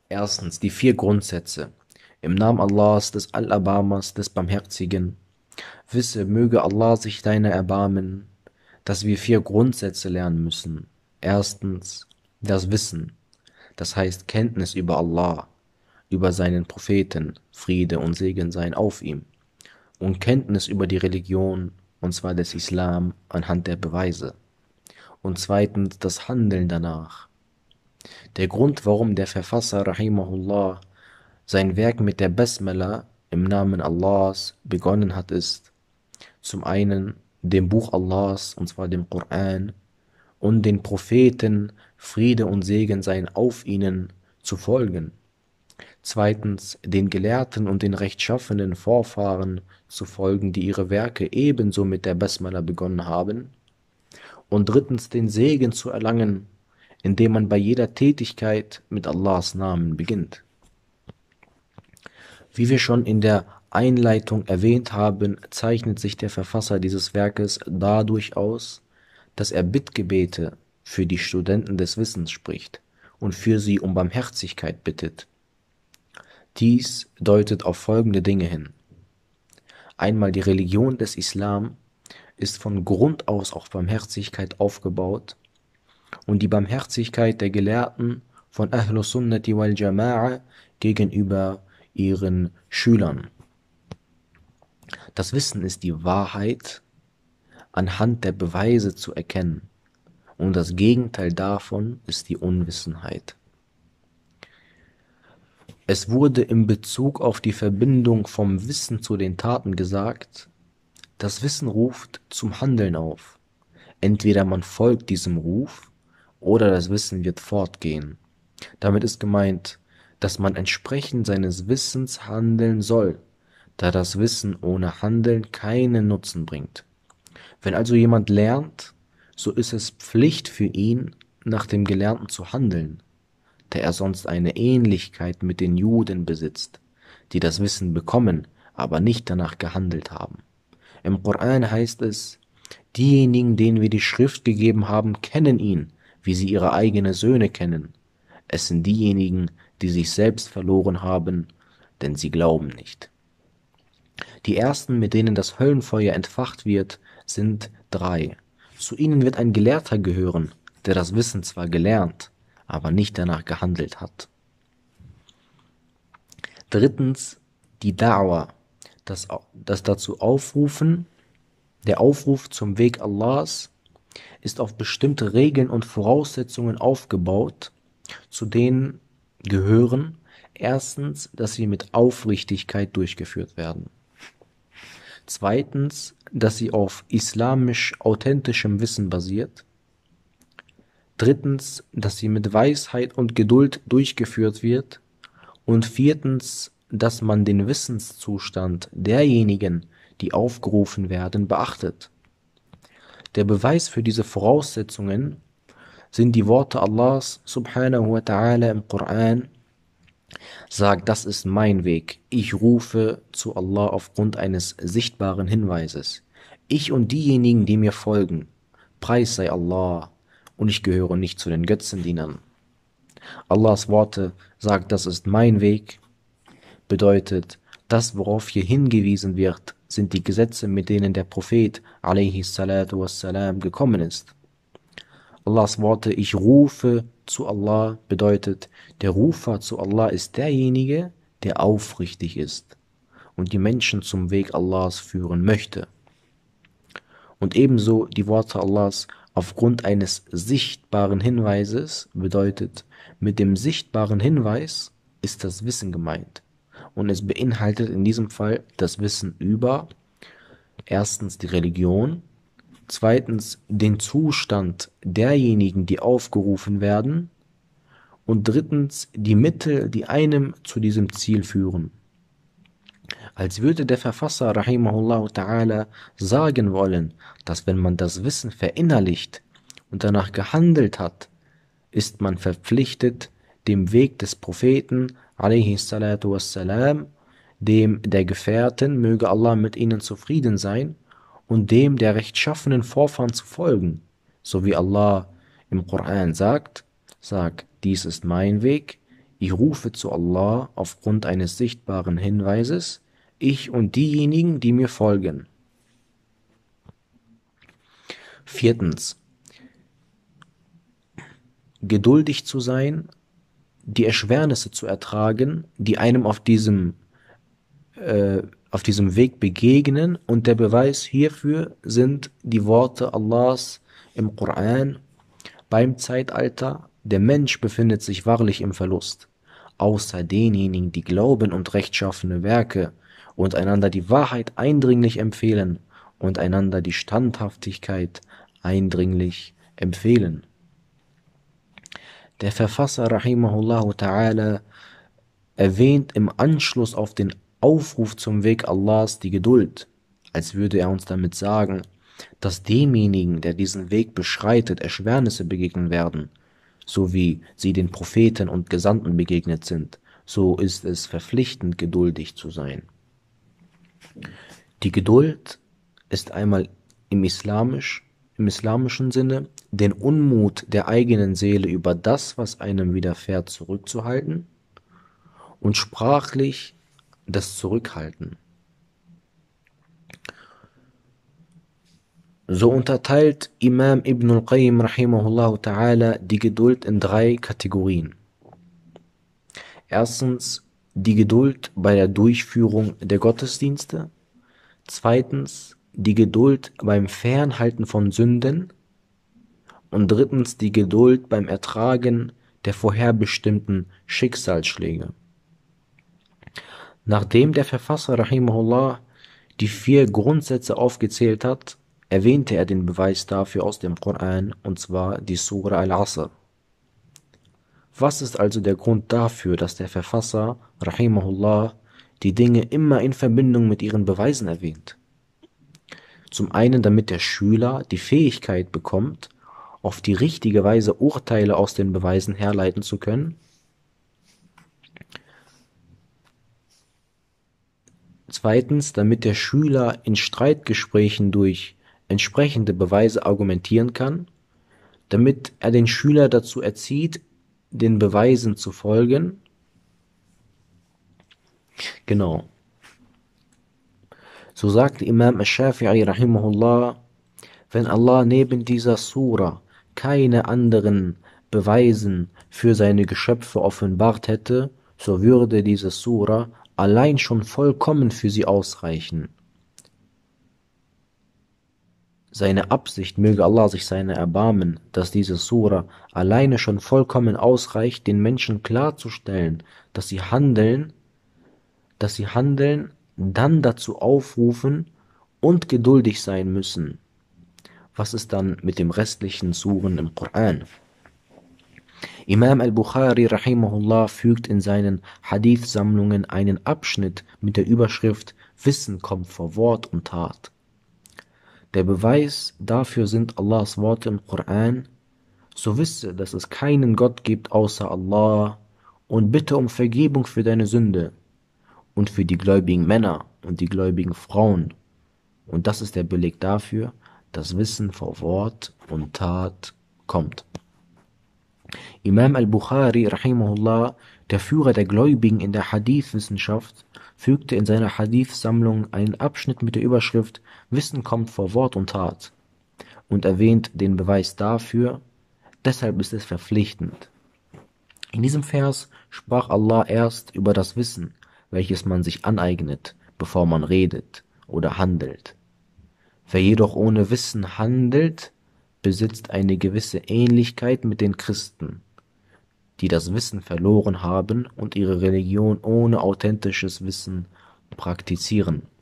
Erstens die vier Grundsätze. Im Namen Allahs, des Allerbarmers, des Barmherzigen. Wisse, möge Allah sich deiner erbarmen, dass wir vier Grundsätze lernen müssen. Erstens das Wissen, das heißt Kenntnis über Allah, über seinen Propheten, Friede und Segen seien auf ihm, und Kenntnis über die Religion, und zwar des Islam, anhand der Beweise. Und zweitens das Handeln danach. Der Grund, warum der Verfasser Rahimahullah sein Werk mit der Basmala im Namen Allahs begonnen hat, ist zum einen dem Buch Allahs, und zwar dem Koran, und den Propheten, Friede und Segen seien auf ihnen, zu folgen. Zweitens den Gelehrten und den rechtschaffenen Vorfahren zu folgen, die ihre Werke ebenso mit der Basmala begonnen haben. Und drittens den Segen zu erlangen, indem man bei jeder Tätigkeit mit Allahs Namen beginnt. Wie wir schon in der Einleitung erwähnt haben, zeichnet sich der Verfasser dieses Werkes dadurch aus, dass er Bittgebete für die Studenten des Wissens spricht und für sie um Barmherzigkeit bittet. Dies deutet auf folgende Dinge hin. Einmal die Religion des Islam ist von Grund aus auf Barmherzigkeit aufgebaut und die Barmherzigkeit der Gelehrten von Ahlus Sunnati wal Jama'a gegenüber ihren Schülern. Das Wissen ist die Wahrheit anhand der Beweise zu erkennen und das Gegenteil davon ist die Unwissenheit. Es wurde in Bezug auf die Verbindung vom Wissen zu den Taten gesagt, das Wissen ruft zum Handeln auf. Entweder man folgt diesem Ruf oder das Wissen wird fortgehen. Damit ist gemeint, dass man entsprechend seines Wissens handeln soll, da das Wissen ohne Handeln keinen Nutzen bringt. Wenn also jemand lernt, so ist es Pflicht für ihn, nach dem Gelernten zu handeln, da er sonst eine Ähnlichkeit mit den Juden besitzt, die das Wissen bekommen, aber nicht danach gehandelt haben. Im Koran heißt es, diejenigen, denen wir die Schrift gegeben haben, kennen ihn, wie sie ihre eigenen Söhne kennen. Es sind diejenigen, die sich selbst verloren haben, denn sie glauben nicht. Die ersten, mit denen das Höllenfeuer entfacht wird, sind drei. Zu ihnen wird ein Gelehrter gehören, der das Wissen zwar gelernt, aber nicht danach gehandelt hat. Drittens, die Da'wah, das dazu aufrufen, der Aufruf zum Weg Allahs ist auf bestimmte Regeln und Voraussetzungen aufgebaut, zu denen gehören erstens, dass sie mit Aufrichtigkeit durchgeführt werden. Zweitens, dass sie auf islamisch authentischem Wissen basiert. Drittens, dass sie mit Weisheit und Geduld durchgeführt wird. Und viertens, dass man den Wissenszustand derjenigen, die aufgerufen werden, beachtet. Der Beweis für diese Voraussetzungen sind die Worte Allahs subhanahu wa ta'ala im Koran. Sagt, das ist mein Weg. Ich rufe zu Allah aufgrund eines sichtbaren Hinweises. Ich und diejenigen, die mir folgen. Preis sei Allah. Und ich gehöre nicht zu den Götzendienern. Allahs Worte sagt, das ist mein Weg, bedeutet, das, worauf hier hingewiesen wird, sind die Gesetze, mit denen der Prophet alaihi salatu wassalam gekommen ist. Allahs Worte, ich rufe zu Allah, bedeutet, der Rufer zu Allah ist derjenige, der aufrichtig ist und die Menschen zum Weg Allahs führen möchte. Und ebenso die Worte Allahs aufgrund eines sichtbaren Hinweises bedeutet, mit dem sichtbaren Hinweis ist das Wissen gemeint. Und es beinhaltet in diesem Fall das Wissen über erstens die Religion, zweitens den Zustand derjenigen, die aufgerufen werden und drittens die Mittel, die einem zu diesem Ziel führen. Als würde der Verfasser rahimahullah ta'ala sagen wollen, dass wenn man das Wissen verinnerlicht und danach gehandelt hat, ist man verpflichtet, dem Weg des Propheten alaihi salatu wassalam, dem der Gefährten, möge Allah mit ihnen zufrieden sein, und dem der rechtschaffenen Vorfahren zu folgen, so wie Allah im Koran sagt, sag, dies ist mein Weg, Ich rufe zu Allah aufgrund eines sichtbaren Hinweises, ich und diejenigen, die mir folgen. Viertens, geduldig zu sein, die Erschwernisse zu ertragen, die einem auf diesem Weg begegnen, und der Beweis hierfür sind die Worte Allahs im Koran beim Zeitalter: Der Mensch befindet sich wahrlich im Verlust, außer denjenigen, die glauben und rechtschaffene Werke und einander die Wahrheit eindringlich empfehlen und einander die Standhaftigkeit eindringlich empfehlen. Der Verfasser Rahimahullahu ta'ala erwähnt im Anschluss auf den Aufruf zum Weg Allahs die Geduld, als würde er uns damit sagen, dass demjenigen, der diesen Weg beschreitet, Erschwernisse begegnen werden, so wie sie den Propheten und Gesandten begegnet sind. So ist es verpflichtend, geduldig zu sein. Die Geduld ist einmal im islamischen Sinne den Unmut der eigenen Seele über das, was einem widerfährt, zurückzuhalten, und sprachlich das Zurückhalten. So unterteilt Imam Ibn al-Qayyim rahimahullah ta'ala die Geduld in 3 Kategorien. Erstens die Geduld bei der Durchführung der Gottesdienste. Zweitens die Geduld beim Fernhalten von Sünden. Und drittens die Geduld beim Ertragen der vorherbestimmten Schicksalsschläge. Nachdem der Verfasser rahimahullah die 4 Grundsätze aufgezählt hat, erwähnte er den Beweis dafür aus dem Koran, und zwar die Sura Al-Asr. Was ist also der Grund dafür, dass der Verfasser rahimahullah die Dinge immer in Verbindung mit ihren Beweisen erwähnt? Zum einen, damit der Schüler die Fähigkeit bekommt, auf die richtige Weise Urteile aus den Beweisen herleiten zu können. Zweitens, damit der Schüler in Streitgesprächen durch entsprechende Beweise argumentieren kann, damit er den Schüler dazu erzieht, den Beweisen zu folgen. Genau. So sagte Imam Ash-Shafi'i rahimahullah, wenn Allah neben dieser Sura keine anderen Beweisen für seine Geschöpfe offenbart hätte, so würde diese Sura allein schon vollkommen für sie ausreichen. Seine Absicht, möge Allah sich seiner erbarmen, dass diese Sura alleine schon vollkommen ausreicht, den Menschen klarzustellen, dass sie handeln, dann dazu aufrufen und geduldig sein müssen. Was ist dann mit dem restlichen Suren im Koran? Imam al-Bukhari rahimahullah fügt in seinen Hadith-Sammlungen einen Abschnitt mit der Überschrift Wissen kommt vor Wort und Tat. Der Beweis dafür sind Allahs Worte im Koran: So wisse, dass es keinen Gott gibt außer Allah, und bitte um Vergebung für deine Sünde und für die gläubigen Männer und die gläubigen Frauen. Und das ist der Beleg dafür, dass Wissen vor Wort und Tat kommt. Imam al-Bukhari rahimahullah, der Führer der Gläubigen in der Hadith-Wissenschaft, fügte in seiner Hadith-Sammlung einen Abschnitt mit der Überschrift Wissen kommt vor Wort und Tat und erwähnt den Beweis dafür, deshalb ist es verpflichtend. In diesem Vers sprach Allah erst über das Wissen, welches man sich aneignet, bevor man redet oder handelt. Wer jedoch ohne Wissen handelt, besitzt eine gewisse Ähnlichkeit mit den Christen, die das Wissen verloren haben und ihre Religion ohne authentisches Wissen praktizieren.